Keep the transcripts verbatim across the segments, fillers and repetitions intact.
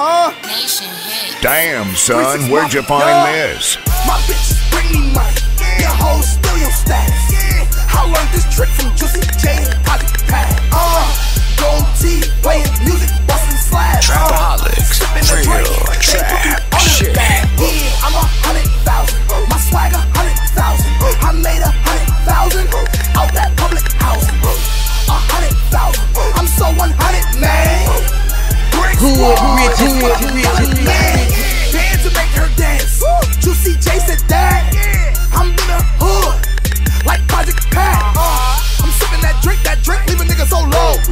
Uh, Damn, son, where'd you find this? My bitches bring me money. Your hoes steal your status. I learned this trick from Juicy J and Poly Pad. Uh, gold tee, playing music, busting slabs. Trapaholics, real trap shit. Yeah, I'm a hundred thousand. My swag a hundred thousand. I made a hundred thousand out that public housing. A hundred thousand. I'm so one hundred, man. Hood, rich, hood, rich, man. Bands to make her dance. Juicy J said that. I'm in the hood, like Project Pat. I'm sipping that drink, that drink leave a nigga so low.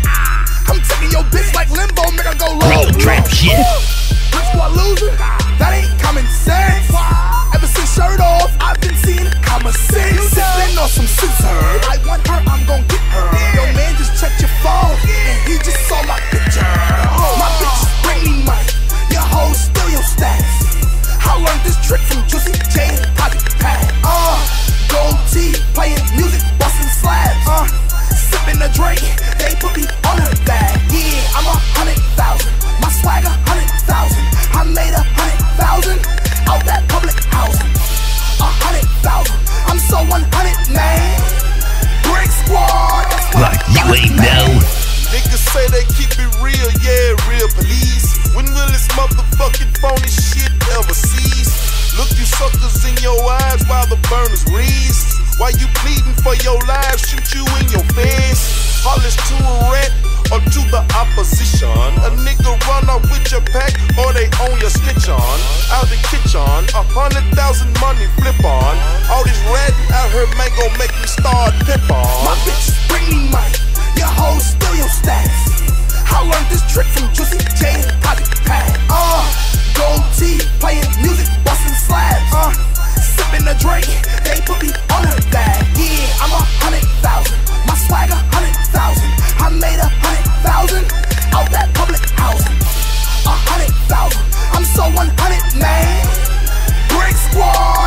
I'm taking your bitch like limbo, make her go low. Real trap shit. Rich squad loser, that ain't common sense. Ever since shirt off, I've been seeing common sense. Sipping on some scissor. I want her, I'm gon' get her. Your man just checked your phone, and he just saw my picture. My bitches bring me money. Your hoes steal your status. I learned this trick from Juicy J and Poly Pad. Uh, gold tee, playing music, busting slabs. Uh, sipping a drink, they put me on her bag. Yeah, I'm a hundred thousand. My swag a hundred thousand. I made a hundred thousand out that public housing. A hundred thousand. I'm so one hundred, man. Brick squad. Like you ain't know. Niggas say they keep it real, yeah, real police. When will this motherfucking phony shit ever cease? Look you suckers in your eyes while the burners reese. While you pleading for your life, shoot you in your face. Hollers to a rat or to the opposition. A nigga run off with your pack or they own your snitch on. Out the kitchen, a hundred thousand money flip on. All this ratting out here man gon' make me start pip on. My bitches bring me money. Your hoes steal your status. I learned this trick from Juicy J and Poly Pad. Uh, gold tee, playing music, busting slabs. Uh, sipping a drink, they put me on her bag. Yeah, I'm a hundred thousand. My swag a hundred thousand. I made a hundred thousand out that public housing. A hundred thousand. I'm so one hundred, man. Brick squad.